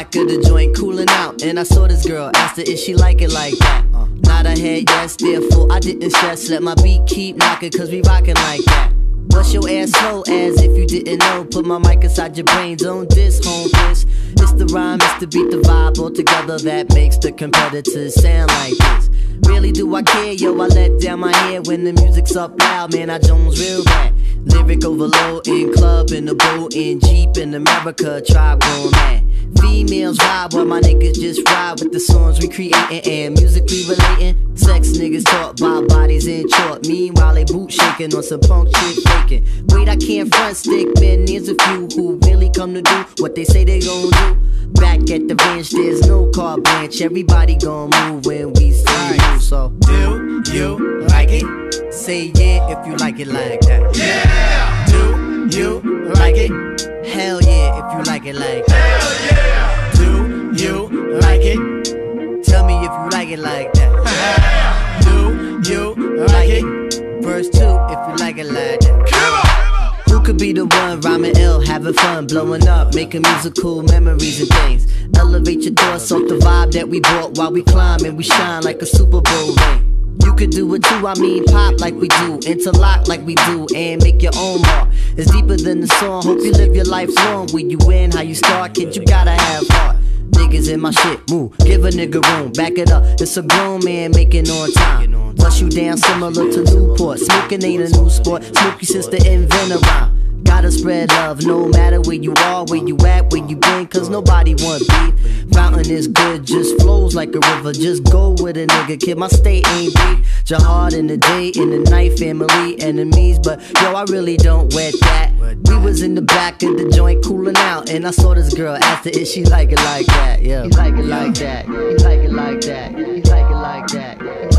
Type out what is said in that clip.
back of the joint, cooling out, and I saw this girl. Asked her if she like it like that. Nod her head yes, therefore I didn't stress. Let my beat keep knocking, cause we rockin' like that. Bust your ass slow as if you didn't know. Put my mic inside your brains on this home bitch. It's the rhyme, it's the beat, the vibe all together that makes the competitors sound like this. Really do I care, yo, I let down my hair when the music's up loud, man, I Jones real bad. Lyric overload in club, in the boat, in Jeep, in America, tribe going mad. Females ride while my niggas just ride with the songs we creating and musically relating. Sex niggas talk by bodies in short. Meanwhile they boot shaking on some punk shit faking. Wait, I can't front stick, man, there's a few who really come to do what they say they gon' do. Back at the ranch, there's no car branch. Everybody gon' move when we say move. So do you like it? Say yeah if you like it like that. Yeah! Do you like it? Hell yeah if you like it like that. Hell yeah! Do you like it? Tell me if you like it like that. Do you like it? Verse 2 if you like it like that. Come on! Who could be the one rhyming ill, having fun, blowing up, making musical memories and things? Elevate your thoughts off the vibe that we brought while we climb and we shine like a Super Bowl ring. You could do it too, I mean pop like we do, interlock like we do, and make your own mark. It's deeper than the song, hope you live your life long. When you win, how you start, kid, you gotta have heart. Niggas in my shit, move, give a nigga room, back it up. It's a grown man making on time. Bust you down similar to Newport. Smoking ain't a new sport, smoky since the inventor rhyme. Gotta spread love, no matter where you are, where you at, where you been, cause nobody want beef. Fountain is good, just flows like a river. Just go with a nigga, kid, my state ain't beef. Jihad in the day, in the night, family, enemies. But yo, I really don't wet that. We was in the back of the joint cooling out, and I saw this girl, asked her if she like it like that. Yeah, you like it like that, you like it like that, you like it like that.